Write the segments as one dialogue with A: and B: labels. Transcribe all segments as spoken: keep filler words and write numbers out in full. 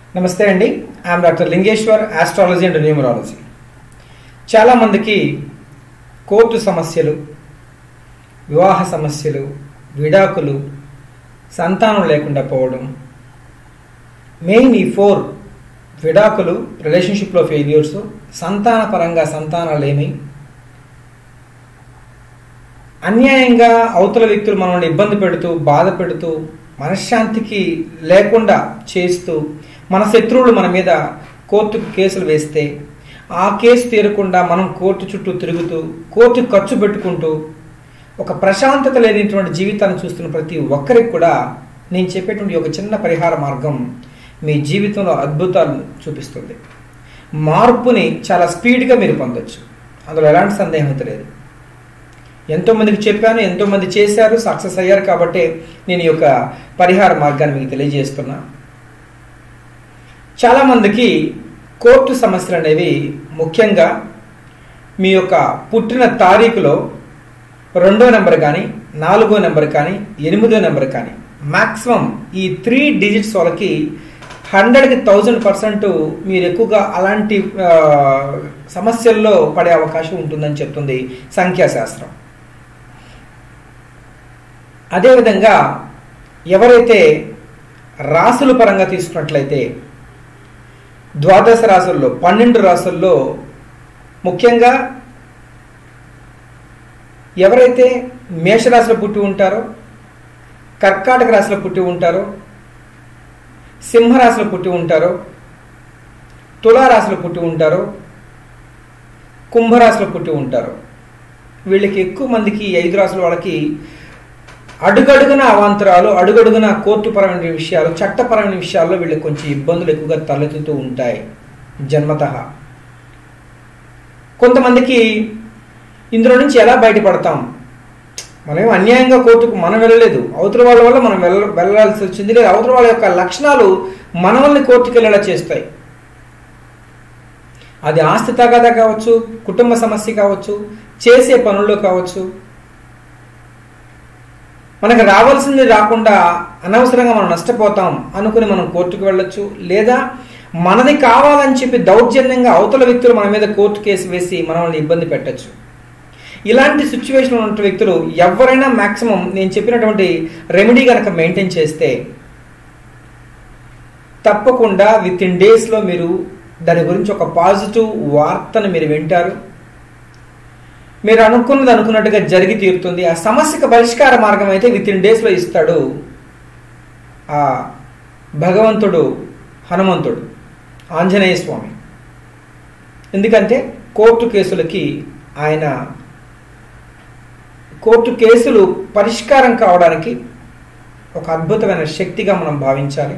A: నమస్తే అండి. I'm doctor Lingeshwar, astrology and numerology. చాలామందికి కోర్టు సమస్యలు, వివాహ సమస్యలు, విడాకులు, సంతానం లేకుండా పోవడం, మెయిన్ ఈ ఫోర్ విడాకులు, రిలేషన్షిప్లో ఫెయిల్యూర్స్, సంతాన పరంగా సంతానాలేమి, అన్యాయంగా అవతల వ్యక్తులు మనల్ని ఇబ్బంది పెడుతూ బాధ పెడుతూ మనశ్శాంతికి లేకుండా చేస్తూ మన శత్రువులు మన మీద కోర్టుకు కేసులు వేస్తే ఆ కేసు తీరకుండా మనం కోర్టు చుట్టూ తిరుగుతూ కోర్టు ఖర్చు పెట్టుకుంటూ ఒక ప్రశాంతత లేనిటువంటి జీవితాన్ని చూస్తున్న ప్రతి ఒక్కరికి కూడా నేను చెప్పేటువంటి ఒక చిన్న పరిహార మార్గం మీ జీవితంలో అద్భుతాలు చూపిస్తుంది. మార్పుని చాలా స్పీడ్గా మీరు పొందొచ్చు, అందులో ఎలాంటి సందేహం అయితే లేదు. ఎంతోమందికి చెప్పాను, ఎంతోమంది చేశారు, సక్సెస్ అయ్యారు. కాబట్టి నేను ఈ యొక్క పరిహార మార్గాన్ని మీకు తెలియజేస్తున్నా. చాలామందికి కోర్టు సమస్యలు అనేవి ముఖ్యంగా మీ యొక్క పుట్టిన తారీఖులో రెండో నెంబర్ కానీ, నాలుగో నెంబర్ కానీ, ఎనిమిదో నెంబర్ కానీ, మ్యాక్సిమం ఈ త్రీ డిజిట్స్ వాళ్ళకి హండ్రెడ్కి థౌజండ్ పర్సెంట్ మీరు ఎక్కువగా అలాంటి సమస్యల్లో పడే అవకాశం ఉంటుందని చెప్తుంది సంఖ్యాశాస్త్రం. అదేవిధంగా ఎవరైతే రాసుల పరంగా తీసుకున్నట్లయితే ద్వాదశ రాసుల్లో, పన్నెండు రాసుల్లో ముఖ్యంగా ఎవరైతే మేషరాశిలో పుట్టి ఉంటారో, కర్కాటక రాశిలో పుట్టి ఉంటారో, సింహరాశిలో పుట్టి ఉంటారో, తులారాశిలో పుట్టి ఉంటారో, కుంభరాశిలో పుట్టి ఉంటారో, వీళ్ళకి ఎక్కువ మందికి ఐదు రాశుల వాళ్ళకి అడుగడుగున అవాంతరాలు, అడుగడుగున కోర్టుపరమైన విషయాలు, చట్టపరమైన విషయాల్లో వీళ్ళకి కొంచెం ఇబ్బందులు ఎక్కువగా తలెత్తుతూ ఉంటాయి జన్మతః. కొంతమందికి ఇందులో నుంచి ఎలా బయటపడతాం, మనం అన్యాయంగా కోర్టుకు మనం వెళ్ళలేదు, అవతల వాళ్ళ వల్ల మనం వెళ్ళ వెళ్ళాల్సి వచ్చింది, లేదా అవతల వాళ్ళ యొక్క లక్షణాలు మనల్ని కోర్టుకు వెళ్ళేలా చేస్తాయి. అది ఆస్తి తగాదా కావచ్చు, కుటుంబ సమస్య కావచ్చు, చేసే పనుల్లో కావచ్చు, మనకు రావాల్సింది రాకుండా అనవసరంగా మనం నష్టపోతాం అనుకుని మనం కోర్టుకు వెళ్ళొచ్చు. లేదా మనది కావాలని చెప్పి దౌర్జన్యంగా అవతల వ్యక్తులు మన మీద కోర్టు కేసు వేసి మనల్ని ఇబ్బంది పెట్టచ్చు. ఇలాంటి సిచ్యువేషన్ ఉన్న వ్యక్తులు ఎవరైనా మ్యాక్సిమం నేను చెప్పినటువంటి రెమెడీ కనుక మెయింటైన్ చేస్తే తప్పకుండా విత్ ఇన్ డేస్లో మీరు దాని గురించి ఒక పాజిటివ్ వార్తను మీరు వింటారు. మీరు అనుకున్నది అనుకున్నట్టుగా జరిగి తీరుతుంది. ఆ సమస్యకు పరిష్కార మార్గం అయితే విత్ ఇన్ డేస్లో ఇస్తాడు ఆ భగవంతుడు, హనుమంతుడు, ఆంజనేయ స్వామి. ఎందుకంటే కోర్టు కేసులకి ఆయన కోర్టు కేసులు పరిష్కారం కావడానికి ఒక అద్భుతమైన శక్తిగా మనం భావించాలి.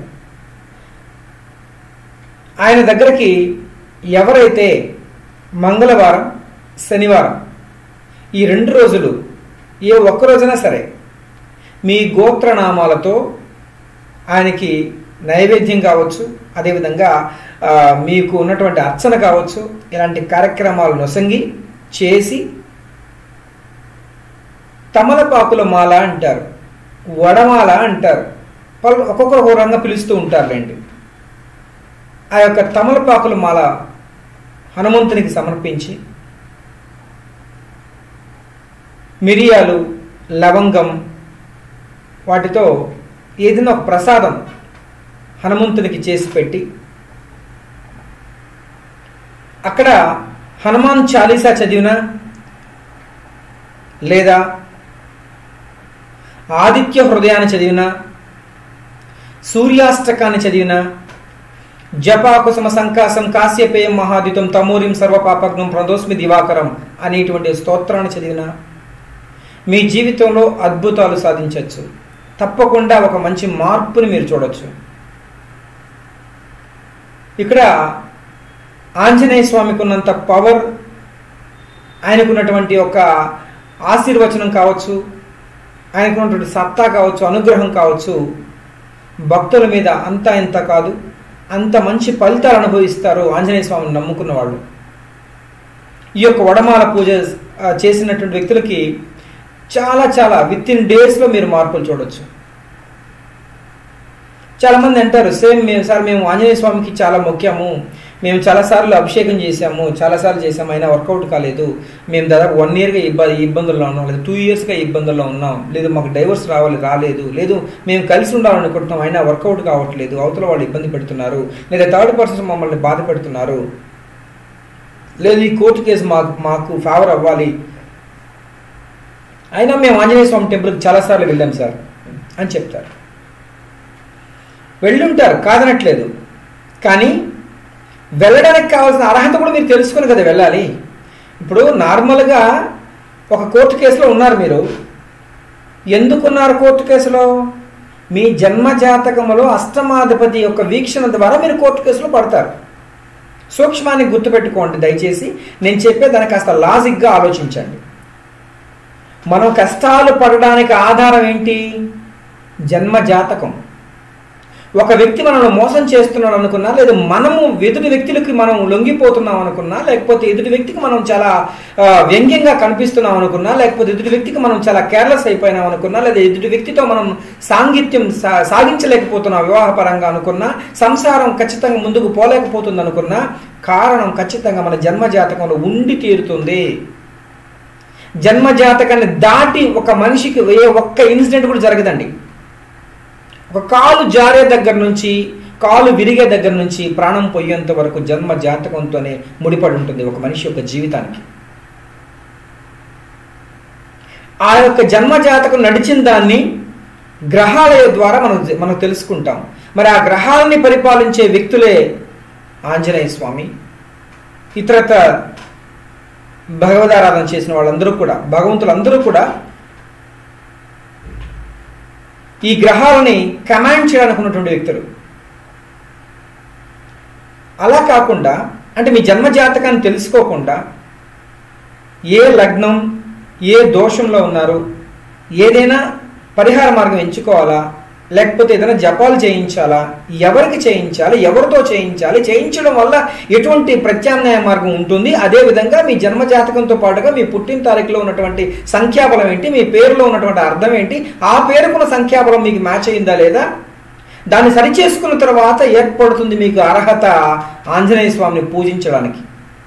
A: ఆయన దగ్గరికి ఎవరైతే మంగళవారం, శనివారం ఈ రెండు రోజులు ఏ ఒక్క రోజైనా సరే మీ గోత్రనామాలతో ఆయనకి నైవేద్యం కావచ్చు, అదేవిధంగా మీకు ఉన్నటువంటి అర్చన కావచ్చు, ఇలాంటి కార్యక్రమాలు నొసంగి చేసి తమలపాకుల మాల అంటారు, వడమాల అంటారు, వాళ్ళు ఒక్కొక్కరు ఒక రంగా పిలుస్తూ ఉంటారులేండి. ఆ యొక్క తమలపాకుల మాల హనుమంతునికి సమర్పించి మిరియాలు, లవంగం వాటితో ఏదైనా ఒక ప్రసాదం హనుమంతునికి చేసి పెట్టి అక్కడ హనుమాన్ చాలీసా చదివినా లేదా ఆదిత్య హృదయాన్ని చదివినా, సూర్యాష్టకాన్ని చదివినా, జపాకుసుమ సంకాసం కాశ్యపేయం మహాదితం తమూరిం సర్వపాపగ్నం ప్రదోస్మి దివాకరం అనేటువంటి స్తోత్రాన్ని చదివినా మీ జీవితంలో అద్భుతాలు సాధించవచ్చు. తప్పకుండా ఒక మంచి మార్పుని మీరు చూడవచ్చు. ఇక్కడ ఆంజనేయ స్వామికి ఉన్నంత పవర్, ఆయనకున్నటువంటి ఒక ఆశీర్వచనం కావచ్చు, ఆయనకున్నటువంటి సత్తా కావచ్చు, అనుగ్రహం కావచ్చు, భక్తుల మీద అంతా ఇంత కాదు అంత మంచి ఫలితాలు అనుభవిస్తారు ఆంజనేయ స్వామిని నమ్ముకున్న వాళ్ళు. ఈ యొక్క వడమాల పూజ చేసినటువంటి వ్యక్తులకి చాలా చాలా విత్ ఇన్ డేస్లో మీరు మార్పులు చూడవచ్చు. చాలామంది అంటారు సేమ్ మేము సార్ మేము ఆంజనేయ స్వామికి చాలా ముఖ్యము, మేము చాలాసార్లు అభిషేకం చేశాము, చాలాసార్లు చేసాము, అయినా వర్కౌట్ కాలేదు, మేము దాదాపు వన్ ఇయర్గా ఇబ్బంది ఇబ్బందుల్లో ఉన్నాం, లేదా టూ ఇయర్స్గా ఇబ్బందుల్లో ఉన్నాం, లేదు మాకు డైవర్స్ రావాలి రాలేదు, లేదు మేము కలిసి ఉండాలనుకుంటున్నాం అయినా వర్కౌట్ కావట్లేదు, అవతల వాళ్ళు ఇబ్బంది పెడుతున్నారు, లేదా థర్డ్ పర్సన్స్ మమ్మల్ని బాధ పెడుతున్నారు, లేదు ఈ కోర్టు కేసు మాకు మాకు ఫేవర్ అవ్వాలి, అయినా మేము ఆంజనేయ స్వామి టెంపుల్కి చాలాసార్లు వెళ్ళాం సార్ అని చెప్తారు. వెళ్ళుంటారు కాదనట్లేదు, కానీ వెళ్ళడానికి కావాల్సిన అర్హత కూడా మీరు తెలుసుకుని కదా వెళ్ళాలి. ఇప్పుడు నార్మల్గా ఒక కోర్టు కేసులో ఉన్నారు, మీరు ఎందుకున్నారు కోర్టు కేసులో? మీ జన్మ జాతకములో అష్టమాధిపతి యొక్క వీక్షణ ద్వారా మీరు కోర్టు కేసులో పడతారు. సూక్ష్మాన్ని గుర్తుపెట్టుకోండి దయచేసి, నేను చెప్పే దాన్ని కాస్త లాజిక్గా ఆలోచించండి. మనం కష్టాలు పడడానికి ఆధారం ఏంటి? జన్మ జాతకం. ఒక వ్యక్తి మనల్ని మోసం చేస్తున్నాడు అనుకున్నా, లేదా మనము ఎదుటి వ్యక్తులకి మనం లొంగిపోతున్నాం అనుకున్నా, లేకపోతే ఎదుటి వ్యక్తికి మనం చాలా వ్యంగ్యంగా కనిపిస్తున్నాం అనుకున్నా, లేకపోతే ఎదుటి వ్యక్తికి మనం చాలా కేర్లెస్ అయిపోయినాం అనుకున్నా, లేదా ఎదుటి వ్యక్తితో మనం సాంగిత్యం సాగించలేకపోతున్నాం వివాహపరంగా అనుకున్నా, సంసారం ఖచ్చితంగా ముందుకు పోలేకపోతుంది అనుకున్నా, కారణం ఖచ్చితంగా మన జన్మ జాతకంలో ఉండి తీరుతుంది. జన్మ జాతకాన్ని దాటి ఒక మనిషికి ఏ ఒక్క ఇన్సిడెంట్ కూడా జరగదండి. ఒక కాలు జారే దగ్గర నుంచి కాలు విరిగే దగ్గర నుంచి ప్రాణం పోయేంత వరకు జన్మ జాతకంతోనే ముడిపడి ఉంటుంది ఒక మనిషి యొక్క జీవితానికి. ఆ యొక్క జన్మ జాతకం నడిచిన దాన్ని గ్రహాల ద్వారా మనం మనం తెలుసుకుంటాం. మరి ఆ గ్రహాలని పరిపాలించే వ్యక్తులే ఆంజనేయ స్వామి, ఇతరత భగవదారాధన చేసిన వాళ్ళందరూ కూడా, భగవంతులందరూ కూడా ఈ గ్రహాలని కమాండ్ చేయడానికి ఉన్నటువంటి వ్యక్తులు. అలా కాకుండా, అంటే మీ జన్మ జాతకాన్ని తెలుసుకోకుండా ఏ లగ్నం ఏ దోషంలో ఉన్నారు, ఏదైనా పరిహార మార్గం ఎంచుకోవాలా, లేకపోతే ఏదైనా జపాలు చేయించాలా, ఎవరికి చేయించాలి, ఎవరితో చేయించాలి, చేయించడం వల్ల ఎటువంటి ప్రత్యామ్నాయ మార్గం ఉంటుంది, అదేవిధంగా మీ జన్మ జాతకంతో పాటుగా మీ పుట్టిన తారీఖులో ఉన్నటువంటి సంఖ్యాబలం ఏంటి, మీ పేరులో ఉన్నటువంటి అర్థం ఏంటి, ఆ పేరుకున్న సంఖ్యాబలం మీకు మ్యాచ్ అయిందా లేదా, దాన్ని సరిచేసుకున్న తర్వాత ఏర్పడుతుంది మీకు అర్హత ఆంజనేయ స్వామిని పూజించడానికి.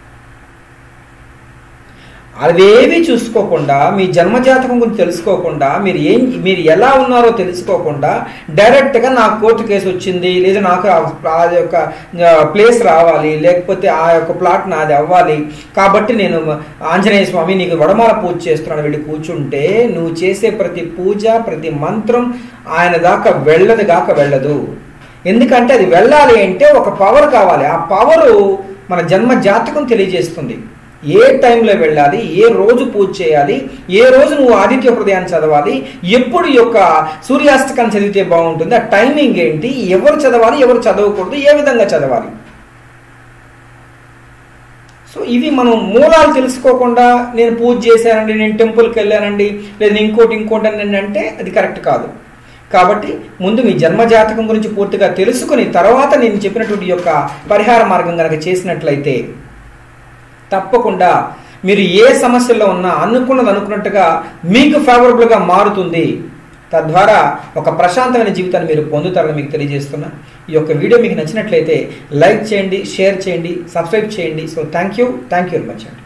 A: అవేవి చూసుకోకుండా, మీ జన్మజాతకం గురించి తెలుసుకోకుండా, మీరు ఏం మీరు ఎలా ఉన్నారో తెలుసుకోకుండా డైరెక్ట్గా నాకు కోర్టు కేసు వచ్చింది, లేదా నాకు ఆ యొక్క ప్లేస్ రావాలి, లేకపోతే ఆ యొక్క ప్లాట్ నాది అవ్వాలి, కాబట్టి నేను ఆంజనేయ స్వామి నీకు వడమాల పూజ చేస్తున్నాను వెళ్ళి కూర్చుంటే, నువ్వు చేసే ప్రతి పూజ ప్రతి మంత్రం ఆయన దాకా వెళ్ళదు గాక వెళ్ళదు. ఎందుకంటే అది వెళ్ళాలి అంటే ఒక పవర్ కావాలి. ఆ పవరు మన జన్మ జాతకం తెలియజేస్తుంది. ఏ టైంలో వెళ్ళాలి, ఏ రోజు పూజ చేయాలి, ఏ రోజు నువ్వు ఆదిత్య హృదయాన్ని చదవాలి, ఎప్పుడు యొక్క సూర్యాస్తకాన్ని చదివితే బాగుంటుంది, ఆ టైమింగ్ ఏంటి, ఎవరు చదవాలి ఎవరు చదవకూడదు, ఏ విధంగా చదవాలి. సో ఇవి మనం మూలాలు తెలుసుకోకుండా నేను పూజ చేశానండి, నేను టెంపుల్కి వెళ్ళానండి, లేదా ఇంకోటి ఇంకోటి అని అంటే అది కరెక్ట్ కాదు. కాబట్టి ముందు మీ జన్మ జాతకం గురించి పూర్తిగా తెలుసుకుని తర్వాత నేను చెప్పినటువంటి యొక్క పరిహార మార్గం కనుక చేసినట్లయితే తప్పకుండా మీరు ఏ సమస్యల్లో ఉన్నా అనుకున్నది అనుకున్నట్టుగా మీకు ఫేవరబుల్గా మారుతుంది. తద్వారా ఒక ప్రశాంతమైన జీవితాన్ని మీరు పొందుతారని మీకు తెలియజేస్తున్నా. ఈ యొక్క వీడియో మీకు నచ్చినట్లయితే లైక్ చేయండి, షేర్ చేయండి, సబ్స్క్రైబ్ చేయండి. So thank you thank you very much అండి.